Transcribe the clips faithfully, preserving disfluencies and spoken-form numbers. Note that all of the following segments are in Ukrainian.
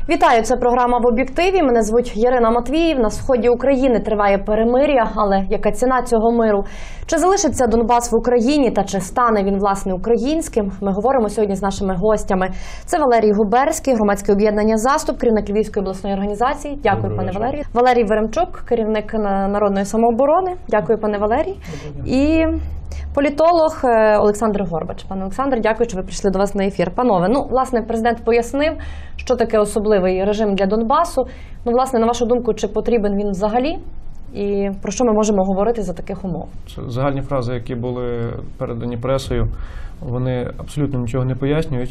Вітаю, це програма «В об'єктиві». Мене звуть Ярина Матвіїв. На сході України триває перемир'я, але яка ціна цього миру? Чи залишиться Донбас в Україні та чи стане він, власне, українським? Ми говоримо сьогодні з нашими гостями. Це Валерій Губерський, громадське об'єднання «Заступ», керівник Львівської обласної організації. Дякую, Доброго пане вечора. Валерію. Валерій Веремчук, керівник Народної самооборони. Дякую, пане Валерій. І політолог Олександр Горбач. Пане Олександр, дякую, що ви прийшли до вас на ефір. Панове, ну, власне, президент пояснив, що таке особливий режим для Донбасу. Ну, власне, на вашу думку, чи потрібен він взагалі? І про що ми можемо говорити за таких умов? Загальні фрази, які були передані пресою, вони абсолютно нічого не пояснюють.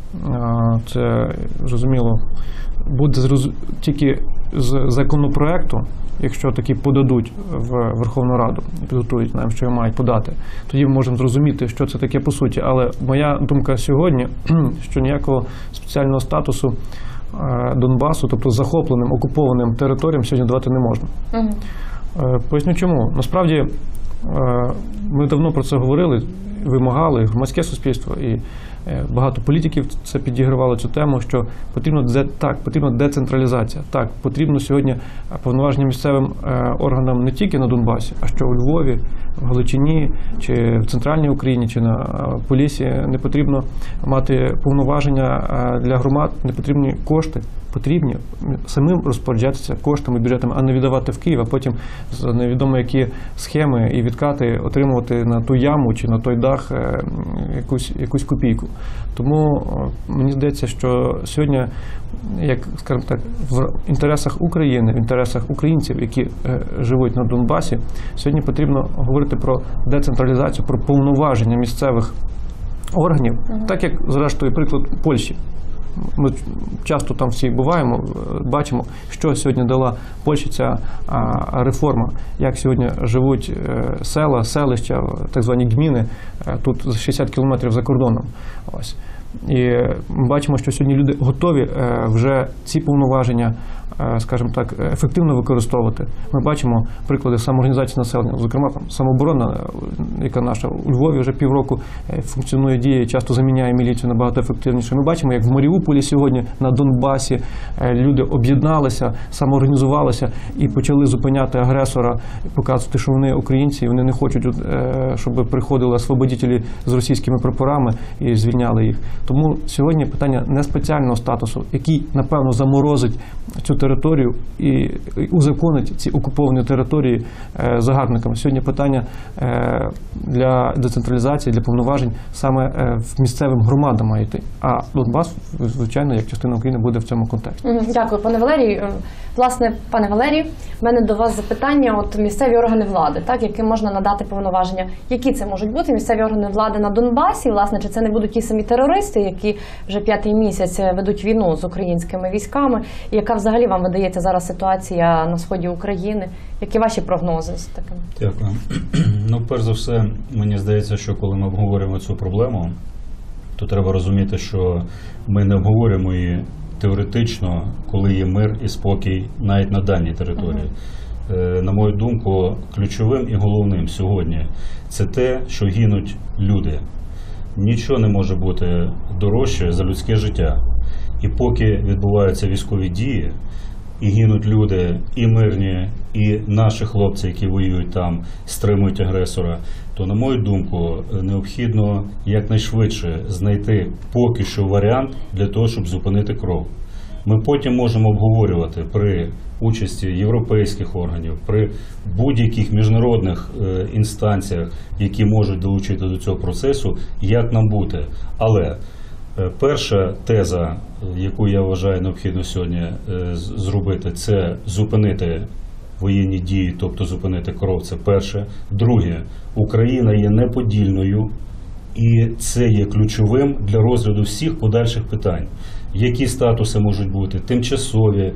Це, зрозуміло, буде тільки з законопроекту, якщо такі подадуть в Верховну Раду, підготують нам, що його мають подати, тоді ми можемо зрозуміти, що це таке по суті. Але моя думка сьогодні, що ніякого спеціального статусу Донбасу, тобто захопленим, окупованим територіям, сьогодні давати не можна. Угу. Поясню чому. Насправді, ми давно про це говорили, вимагали, громадське суспільство, і багато політиків це підігравало цю тему, що потрібно, так, потрібна децентралізація. Так, потрібно сьогодні повноваження місцевим органам не тільки на Донбасі, а що у Львові, в Галичині, чи в Центральній Україні, чи на Поліссі не потрібно мати повноваження для громад, не потрібні кошти. Потрібні самим розпоряджатися коштами, бюджетами, а не віддавати в Київ, а потім за невідомо які схеми і відкати отримувати на ту яму чи на той дах якусь, якусь копійку. Тому мені здається, що сьогодні, як, скажімо так, в інтересах України, в інтересах українців, які живуть на Донбасі, сьогодні потрібно говорити про децентралізацію, про повноваження місцевих органів, угу. так як, зрештою, приклад Польщі. Ми часто там всі буваємо, бачимо, що сьогодні дала Польщі ця реформа, як сьогодні живуть села, селища, так звані гміни, тут за шістдесят кілометрів за кордоном. Ось. І ми бачимо, що сьогодні люди готові вже ці повноваження, скажімо так, ефективно використовувати. Ми бачимо приклади самоорганізації населення, зокрема там самооборона, яка наша у Львові вже півроку функціонує, діє, часто заміняє міліцію набагато ефективніше. Ми бачимо, як в Маріуполі сьогодні, на Донбасі, люди об'єдналися, самоорганізувалися і почали зупиняти агресора, показувати, що вони українці, і вони не хочуть, щоб приходили освободителі з російськими прапорами і звільняли їх. Тому сьогодні питання не спеціального статусу, який, напевно, заморозить цю територію і узаконить ці окуповані території загарбниками. Сьогодні питання для децентралізації, для повноважень саме в місцевим громадам має йти. А Донбас, звичайно, як частина України, буде в цьому контексті. Дякую, пане Валерію. Власне, пане Валерію, в мене до вас запитання. От місцеві органи влади, так, яким можна надати повноваження. Які це можуть бути місцеві органи влади на Донбасі? Власне, чи це не будуть ті самі терористи, які вже п'ятий місяць ведуть війну з українськими військами? І яка взагалі вам видається зараз ситуація на сході України? Які ваші прогнози з таким? Дякую. Ну, перш за все, мені здається, що коли ми обговорюємо цю проблему, то треба розуміти, що ми не обговорюємо її теоретично, коли є мир і спокій навіть на даній території. Uh-huh. На мою думку, ключовим і головним сьогодні це те, що гинуть люди. Нічого не може бути дорожче за людське життя. І поки відбуваються військові дії, і гинуть люди, і мирні, і наші хлопці, які воюють там, стримують агресора, то, на мою думку, необхідно якнайшвидше знайти поки що варіант для того, щоб зупинити кров. Ми потім можемо обговорювати при участі європейських органів, при будь-яких міжнародних е, інстанціях, які можуть долучити до цього процесу, як нам бути. Але е, перша теза, яку я вважаю необхідно сьогодні е, зробити, це зупинити воєнні дії, тобто зупинити кров, це перше. Друге, Україна є неподільною, і це є ключовим для розгляду всіх подальших питань. Які статуси можуть бути, тимчасові,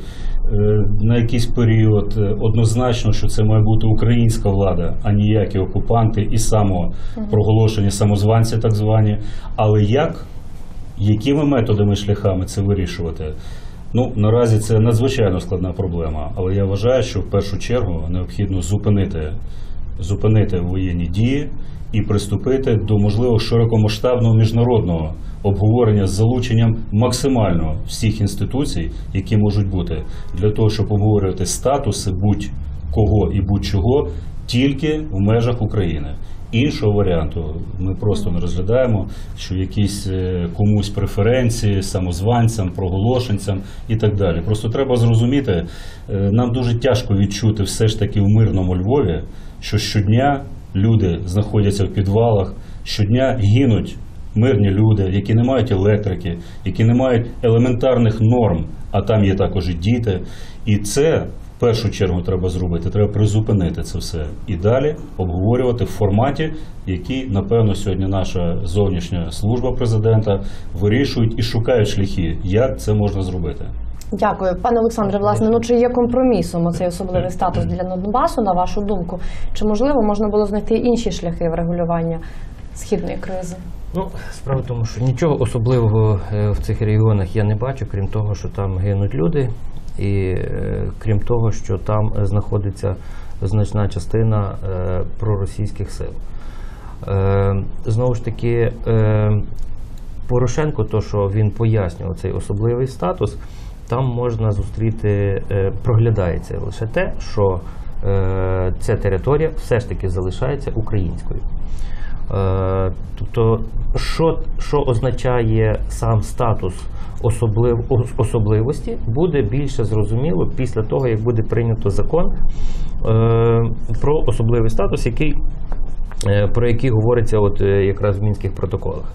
на якийсь період. Однозначно, що це має бути українська влада, а ніякі окупанти і самопроголошені самозванці так звані. Але як, якими методами, шляхами це вирішувати? Ну, наразі це надзвичайно складна проблема, але я вважаю, що в першу чергу необхідно зупинити, зупинити воєнні дії і приступити до, можливо, широкомасштабного міжнародного обговорення з залученням максимально всіх інституцій, які можуть бути, для того, щоб обговорювати статуси будь-кого і будь-чого тільки в межах України. Іншого варіанту ми просто не розглядаємо, що якісь комусь преференції, самозванцям, проголошенцям і так далі. Просто треба зрозуміти, нам дуже тяжко відчути все ж таки в мирному Львові, що щодня люди знаходяться в підвалах, щодня гинуть мирні люди, які не мають електрики, які не мають елементарних норм, а там є також і діти. І це в першу чергу треба зробити, треба призупинити це все і далі обговорювати в форматі, який, напевно, сьогодні наша зовнішня служба президента вирішують і шукають шляхи, як це можна зробити. Дякую. Пане Олександре, власне, ну чи є компромісом оцей особливий статус для Донбасу, на вашу думку? Чи, можливо, можна було знайти інші шляхи врегулювання східної кризи? Ну, справа в тому, що нічого особливого в цих регіонах я не бачу, крім того, що там гинуть люди, і крім того, що там знаходиться значна частина проросійських сил. Знову ж таки, Порошенко, то, що він пояснював цей особливий статус, там можна зустріти, проглядається лише те, що ця територія все ж таки залишається українською. Тобто, що, що означає сам статус особлив, особливості, буде більше зрозуміло після того, як буде прийнято закон е, про особливий статус, який, е, про який говориться от, е, якраз в Мінських протоколах.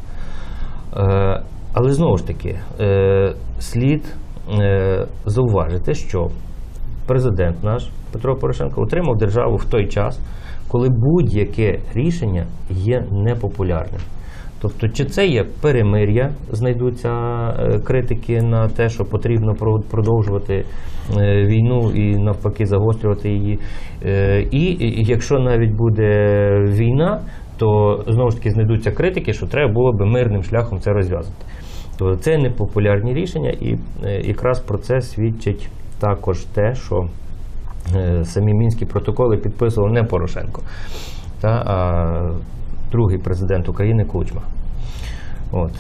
Е, але знову ж таки, е, слід е, зауважити, що президент наш Петро Порошенко отримав державу в той час, коли будь-яке рішення є непопулярним. Тобто, чи це є перемир'я, знайдуться критики на те, що потрібно продовжувати війну і навпаки загострювати її. І якщо навіть буде війна, то знову ж таки знайдуться критики, що треба було би мирним шляхом це розв'язати. Тобто це непопулярні рішення, і якраз про це свідчить також те, що самі Мінські протоколи підписував не Порошенко, та, а другий президент України Кучма. От.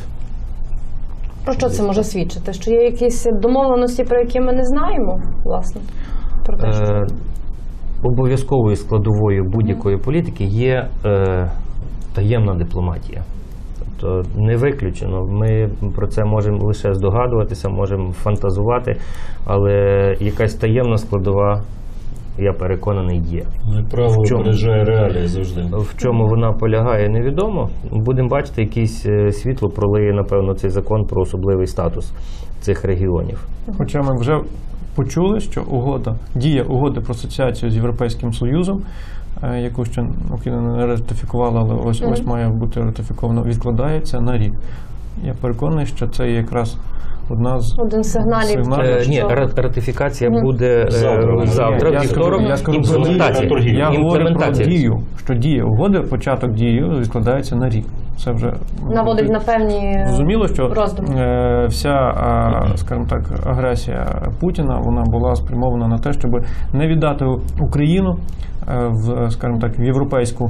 Про що це може свідчити? Що є якісь домовленості, про які ми не знаємо, власне? Про те, що... Е, обов'язковою складовою будь-якої політики є е, таємна дипломатія. Тобто не виключено. Ми про це можемо лише здогадуватися, можемо фантазувати, але якась таємна складова, я переконаний, є. Ну і право опереджає реалії завжди. В чому вона полягає, невідомо. Будемо бачити, якийсь світло пролиє, напевно, цей закон про особливий статус цих регіонів. Хоча ми вже почули, що угода, дія угоди про асоціацію з Європейським Союзом, яку ще Україна не ратифікувала, але ось, ось має бути ратифіковано, відкладається на рік. Я переконаний, що це якраз одна з один з сигналів. сигналів е, ні, ратифікація mm. буде завтра, е, завтра я, вівторок. Я скажу, імплементація. Я говорю про дію, що дія угоди, початок дії відкладається на рік. Це вже наводить на певні зрозуміло, що роздуми. Вся, скажімо так, агресія Путіна, вона була спрямована на те, щоб не віддати Україну в, скажімо так, в європейську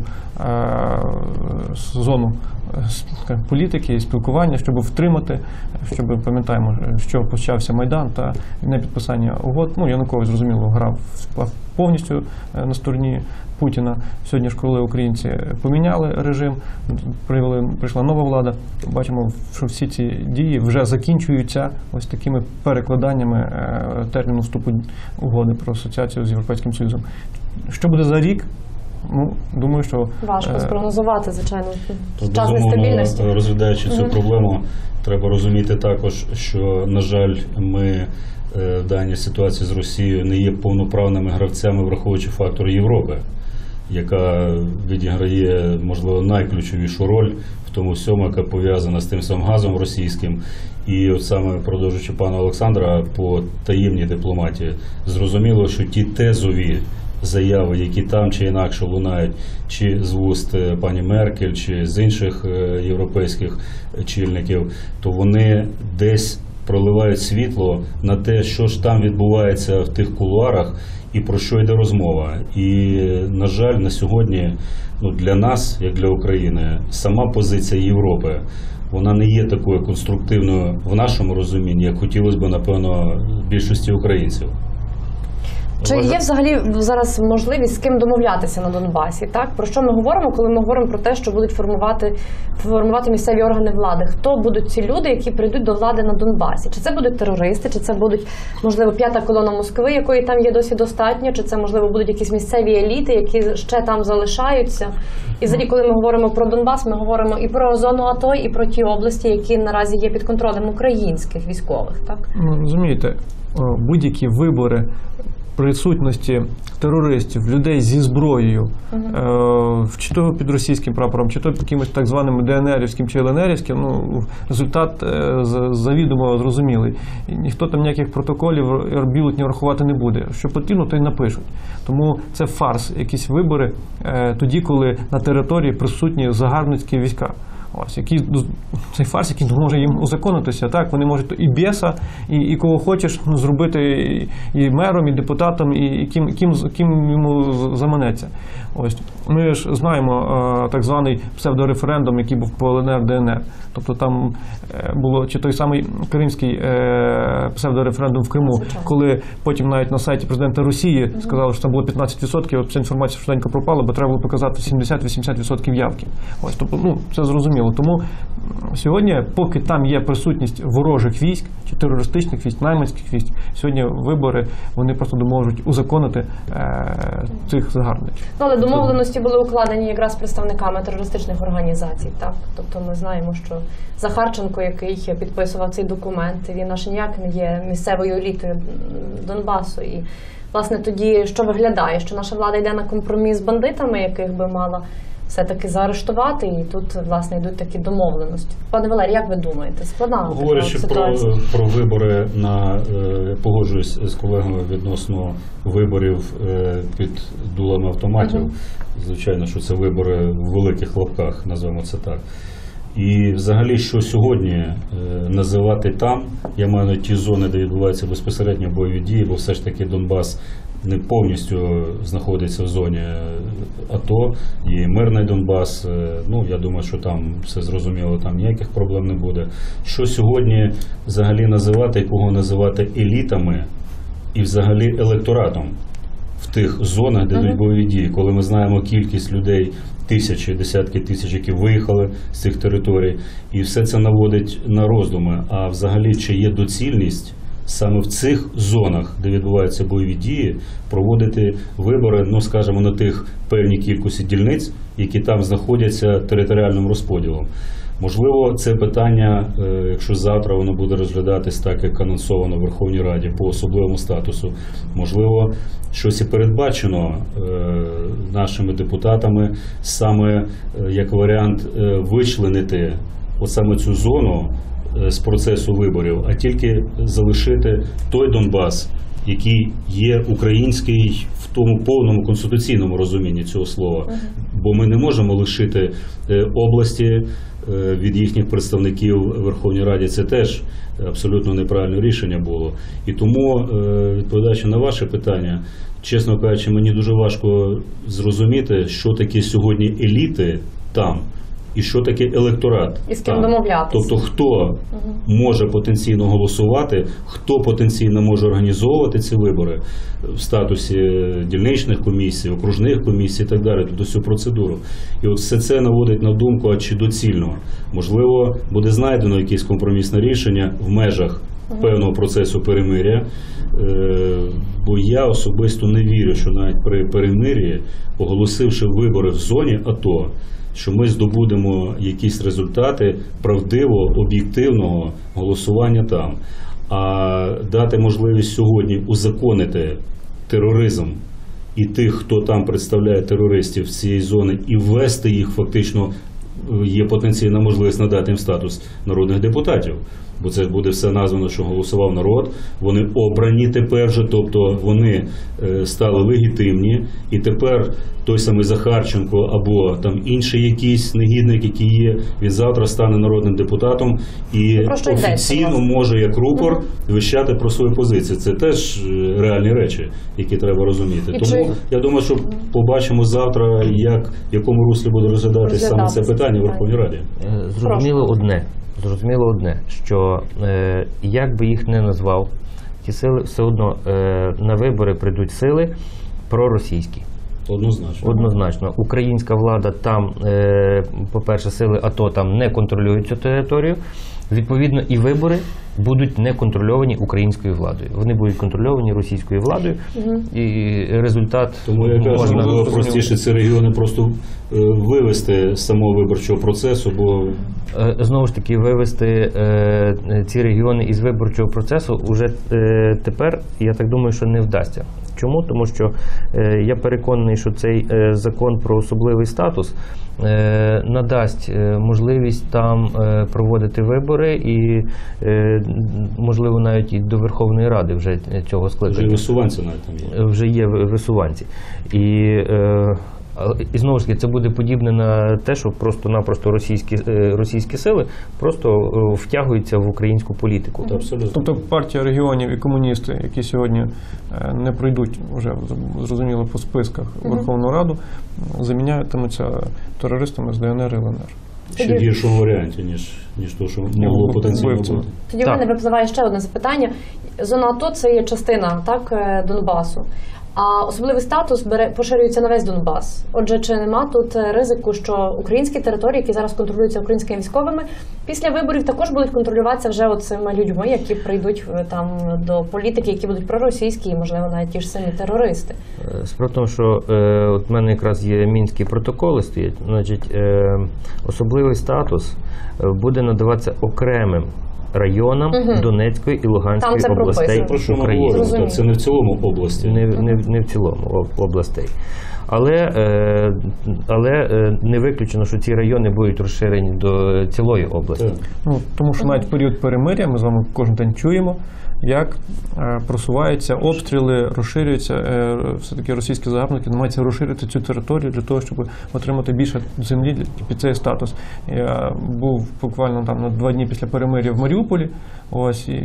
зону політики і спілкування, щоб втримати, щоб, пам'ятаємо, що почався Майдан та непідписання угод. Ну, Янукович, зрозуміло, грав повністю на стороні Путіна. Сьогодні ж, коли українці поміняли режим, привели, прийшла нова влада, бачимо, що всі ці дії вже закінчуються ось такими перекладаннями терміну вступу угоди про асоціацію з Європейським Союзом. Що буде за рік? Ну, думаю, що... Важко спрогнозувати, звичайно, то, час нестабільності. Розглядаючи цю mm-hmm. проблему, треба розуміти також, що, на жаль, ми в даній ситуації з Росією не є повноправними гравцями, враховуючи фактор Європи, яка відіграє, можливо, найключовішу роль в тому всьому, яка пов'язана з тим самим газом російським. І от саме, продовжуючи пана Олександра, по таємній дипломатії, зрозуміло, що ті тезові заяви, які там чи інакше лунають, чи з вуст пані Меркель, чи з інших європейських чільників, то вони десь проливають світло на те, що ж там відбувається в тих кулуарах, і про що йде розмова. І, на жаль, на сьогодні ну, для нас, як для України, сама позиція Європи, вона не є такою конструктивною в нашому розумінні, як хотілося б, напевно, більшості українців. Чи є взагалі зараз можливість з ким домовлятися на Донбасі? Так, про що ми говоримо, коли ми говоримо про те, що будуть формувати формувати місцеві органи влади? Хто будуть ці люди, які прийдуть до влади на Донбасі? Чи це будуть терористи, чи це будуть, можливо, п'ята колона Москви, якої там є досі достатньо, чи це, можливо, будуть якісь місцеві еліти, які ще там залишаються? І взагалі, коли ми говоримо про Донбас, ми говоримо і про зону АТО, і про ті області, які наразі є під контролем українських військових. Так, ну розумієте, будь-які вибори присутності терористів, людей зі зброєю, uh-huh. е, чи то під російським прапором, чи то під якимось так званим ДНРівським чи ЛНРівським, ну, результат е, завідомо зрозумілий. І ніхто там ніяких протоколів бюлетнів рахувати не буде. Що потрібно, то й напишуть. Тому це фарс, якісь вибори е, тоді, коли на території присутні загарбницькі війська. Ось, який, цей фарс, який може їм узаконитися, так, вони можуть і бєса, і, і кого хочеш ну, зробити і, і мером, і депутатом, і, і ким, ким, ким йому заманеться. Ось, ми ж знаємо е, так званий псевдореферендум, який був по ЛНР, ДНР. Тобто там е, було чи той самий кримський е, псевдореферендум в Криму, Звичайно. Коли потім навіть на сайті президента Росії mm-hmm. сказали, що там було п'ятнадцять відсотків, от ця інформація швиденько пропала, бо треба було показати сімдесят-вісімдесят відсотків явки. Ось, тобто, ну, це зрозуміло. Тому сьогодні, поки там є присутність ворожих військ чи терористичних військ, найманських військ, сьогодні вибори, вони просто можуть узаконити е, цих загарбників. Ну, але домовленості були укладені якраз представниками терористичних організацій, так? Тобто ми знаємо, що Захарченко, який підписував цей документ, він аж ніяк не є місцевою елітою Донбасу. І, власне, тоді що виглядає? Що наша влада йде на компроміс з бандитами, яких би мала все-таки заарештувати, і тут, власне, йдуть такі домовленості. Пане Валерій, як ви думаєте, складна Говорячи ситуація? Про, про вибори, на, е, погоджуюсь з колегами відносно виборів е, під дулами автоматів. Uh-huh. Звичайно, що це вибори в великих лапках, назвемо це так. І взагалі, що сьогодні е, називати там, я маю на ті зони, де відбуваються безпосередньо бойові дії, бо все ж таки Донбас не повністю знаходиться в зоні АТО, і мирний Донбас, ну, я думаю, що там все зрозуміло, там ніяких проблем не буде. Що сьогодні взагалі називати, і кого називати елітами і взагалі електоратом в тих зонах, де йдуть бойові дії, коли ми знаємо кількість людей, тисячі, десятки тисяч, які виїхали з цих територій, і все це наводить на роздуми, а взагалі чи є доцільність саме в цих зонах, де відбуваються бойові дії, проводити вибори, ну, скажімо, на тих певній кількості дільниць, які там знаходяться територіальним розподілом. Можливо, це питання, якщо завтра воно буде розглядатись так, як анонсовано в Верховній Раді по особливому статусу, можливо, щось і передбачено нашими депутатами, саме як варіант вичленити от саме цю зону з процесу виборів, а тільки залишити той Донбас, який є український в тому повному конституційному розумінні цього слова. Бо ми не можемо лишити області від їхніх представників в Верховній Раді. Це теж абсолютно неправильне рішення було. І тому, відповідаючи на ваше питання, чесно кажучи, мені дуже важко зрозуміти, що таке сьогодні еліти там, і що таке електорат. І з ким домовлятися. Тобто, хто угу. може потенційно голосувати, хто потенційно може організовувати ці вибори в статусі дільничних комісій, окружних комісій і так далі, тобто всю процедуру. І от все це наводить на думку, а чи доцільно. Можливо, буде знайдено якесь компромісне рішення в межах угу. певного процесу перемир'я, бо я особисто не вірю, що навіть при перемир'ї, оголосивши вибори в зоні АТО, що ми здобудемо якісь результати правдивого, об'єктивного голосування там. А дати можливість сьогодні узаконити тероризм і тих, хто там представляє терористів з цієї зони, і ввести їх фактично є потенційна можливість надати їм статус народних депутатів. Бо це буде все названо, що голосував народ, вони обрані тепер же, тобто вони е, стали легітимні, і тепер той самий Захарченко або там інший якийсь негідник, який є, він завтра стане народним депутатом і офіційно може як рупор uh-huh. вищати про свою позицію. Це теж реальні речі, які треба розуміти. І Тому чи... я думаю, що побачимо завтра, як, в якому руслі буде розглядатися саме це питання в Верховній Раді. Зрозуміло одне. Зрозуміло одне, що е, як би їх не назвав, ті сили все одно е, на вибори прийдуть сили проросійські. Однозначно. Однозначно. Українська влада там, е, по-перше, сили АТО там не контролюють цю територію. Відповідно, і вибори будуть не контрольовані українською владою. Вони будуть контрольовані російською владою, угу. і результат... Тому я кажу, що було простіше ці регіони просто вивести з самого виборчого процесу, бо... Знову ж таки, вивести е, ці регіони із виборчого процесу уже е, тепер, я так думаю, що не вдасться. Чому? Тому що е, я переконаний, що цей е, закон про особливий статус е, надасть е, можливість там е, проводити вибори і, е, можливо, навіть і до Верховної Ради вже цього скликання. Вже і висуванці навіть там є. Вже є висуванці. І, е, і знову ж таки, це буде подібне на те, що просто-напросто російські, російські сили просто втягуються в українську політику. Абсолютно. Тобто партія регіонів і комуністи, які сьогодні не пройдуть вже, зрозуміло, по списках Верховну Раду, заміняютимуться терористами з ДНР і ЛНР. Ще в гіршому варіанті, ніж, ніж то, що могло потенційно бути. Тоді в мене випливає ще одне запитання. Зона АТО – це є частина, так, Донбасу. А особливий статус бере, поширюється на весь Донбас. Отже, чи нема тут ризику, що українські території, які зараз контролюються українськими військовими, після виборів також будуть контролюватися вже оцими людьми, які прийдуть там до політики, які будуть проросійські і, можливо, навіть ті ж самі терористи? Справа в тому, що е, от в мене якраз є мінські протоколи стоять. Значить, е, особливий статус буде надаватися окремим районам угу. Донецької і Луганської це областей про що ми України. говоримо? Це не в цілому області. Не, не, не в цілому областей. Але, е, але не виключено, що ці райони будуть розширені до цілої області. Ну, тому що навіть в період перемир'я ми з вами кожен день чуємо, як е, просуваються обстріли, розширюються, е, все-таки російські загарбники намагаються розширити цю територію для того, щоб отримати більше землі під цей статус. Я був буквально там на два дні після перемир'я в Маріуполі, ось, і,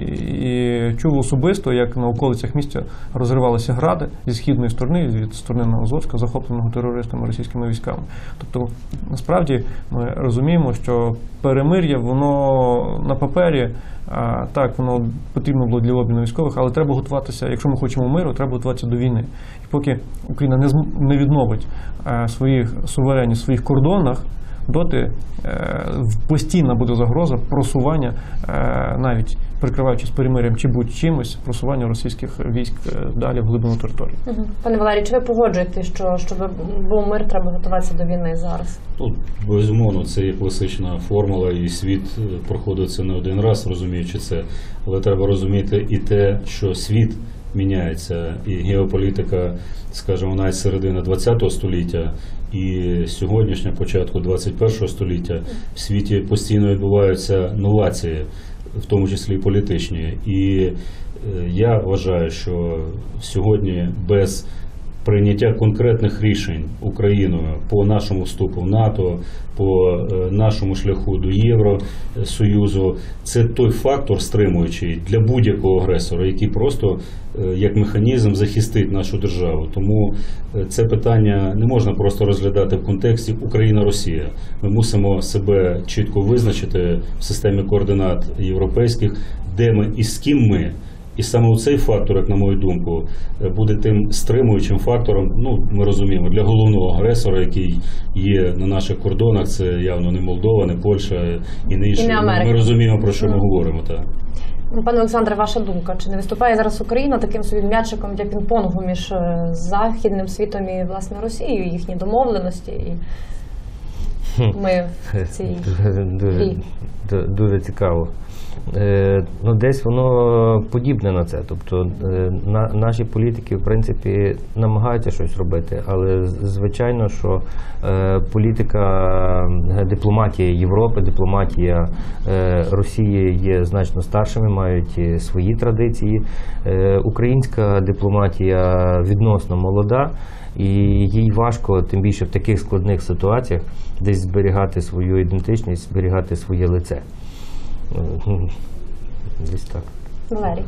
і чув особисто, як на околицях місця розривалися гради зі східної сторони, від сторони Новозовська, захопленого терористами, російськими військами. Тобто, насправді, ми розуміємо, що перемир'я, воно на папері, а, так, воно потрібно було для обміну військових, але треба готуватися, якщо ми хочемо миру, треба готуватися до війни. І поки Україна не, зм, не відновить а, своїх суверенність в своїх кордонах, доти е, постійна буде загроза просування, е, навіть прикриваючись перемир'ям чи будь-чимось, просування російських військ далі в глибину території. Угу. Пане Валерій, чи ви погоджуєтесь, що щоб був мир, треба готуватися до війни зараз? Ну, безумовно, це є класична формула, і світ проходить це не один раз, розуміючи це. Але треба розуміти і те, що світ міняється, і геополітика, скажімо, навіть середина ХХ століття і сьогоднішня, початку двадцять першого століття, в світі постійно відбуваються новації, в тому числі і політичні. І я вважаю, що сьогодні без прийняття конкретних рішень Україною по нашому вступу в НАТО, по нашому шляху до Євросоюзу, це той фактор стримуючий для будь-якого агресора, який просто як механізм захистить нашу державу. Тому це питання не можна просто розглядати в контексті Україна-Росія. Ми мусимо себе чітко визначити в системі координат європейських, де ми і з ким ми. І саме цей фактор, як на мою думку, буде тим стримуючим фактором, ну, ми розуміємо, для головного агресора, який є на наших кордонах, це явно не Молдова, не Польща і не інші. Ми розуміємо, про що mm. ми говоримо. Так. Пане Олександре, ваша думка, чи не виступає зараз Україна таким собі м'ячиком для пінг-понгу між західним світом і, власне, Росією, їхні домовленості? І... ми в цій Дуже, грі? дуже, дуже цікаво. Е, ну, десь воно подібне на це. Тобто е, на, наші політики, в принципі, намагаються щось робити, але з- звичайно, що е, політика, е, дипломатія Європи, дипломатія е, Росії є значно старшими, мають е, свої традиції. Е, українська дипломатія відносно молода, і їй важко, тим більше в таких складних ситуаціях, десь зберігати свою ідентичність, зберігати своє лице. Десь так. Валерій.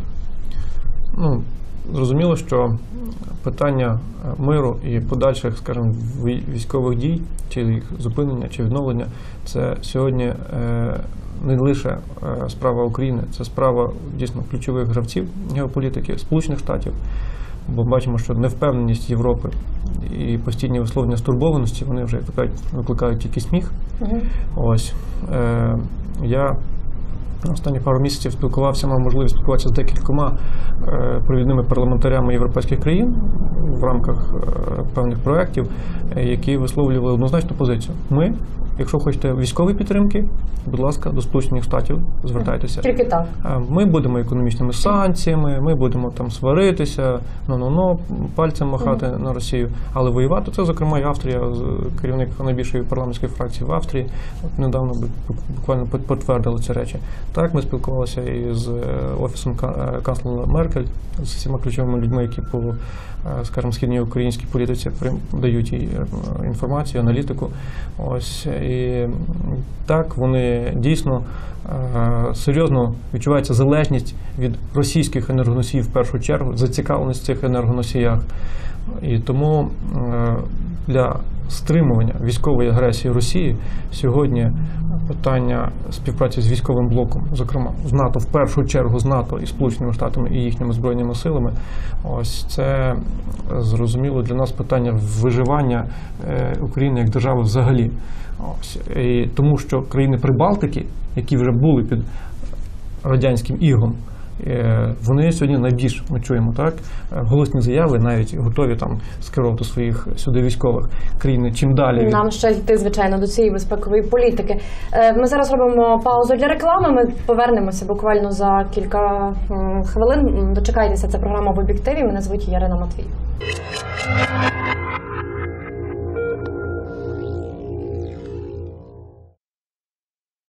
Ну, зрозуміло, що питання миру і подальших, скажімо, вій- військових дій, чи їх зупинення, чи відновлення, це сьогодні е, не лише е, справа України, це справа дійсно ключових гравців геополітики Сполучених Штатів. Бо бачимо, що невпевненість Європи і постійні висловлення стурбованості, вони вже викликають, викликають тільки сміх. Угу. Ось е, я останні пару місяців спілкувався, мав можливість спілкуватися з декількома е, провідними парламентарями європейських країн в рамках е, певних проєктів, е, які висловлювали однозначну позицію. Ми, якщо хочете військової підтримки, будь ласка, до Сполучених Штатів звертайтеся. Тільки так. Е, Ми будемо економічними санкціями, ми будемо там сваритися, ну-ну-ну, пальцем махати mm-hmm. на Росію. Але воювати, це, зокрема, і Австрія, керівник найбільшої парламентської фракції в Австрії, от недавно буквально підтвердили ці речі. Так, ми спілкувалися і з офісом канцлера Меркель, з всіма ключовими людьми, які по, скажімо, східній українській політиці дають їй інформацію, аналітику. Ось, і так, вони дійсно серйозно відчувається залежність від російських енергоносіїв в першу чергу, зацікавленість в цих енергоносіях. І тому для стримування військової агресії Росії сьогодні питання співпраці з військовим блоком, зокрема з НАТО, в першу чергу з НАТО і Сполученими Штатами і їхніми збройними силами, ось це зрозуміло для нас питання виживання України як держави взагалі. Ось. І тому що країни Прибалтики, які вже були під радянським ігом, вони сьогодні найбільш, ми чуємо, так, голосні заяви, навіть готові там скеровувати своїх сюди військових країн. Чим далі від... Нам ще йти, звичайно, до цієї безпекової політики. Ми зараз робимо паузу для реклами. Ми повернемося буквально за кілька хвилин. Дочекайтеся, це програма в об'єктиві. Мене звуть Ярина Матвій.